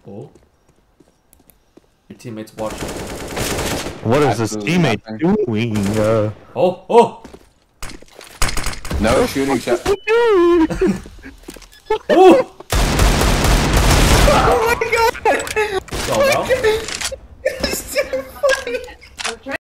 Oh. Your teammate's watching. What is this teammate doing? Oh! Oh! No shooting shot. Oh! Oh my god! So well.